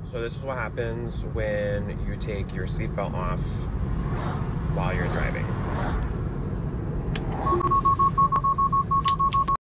So this is what happens when you take your seatbelt off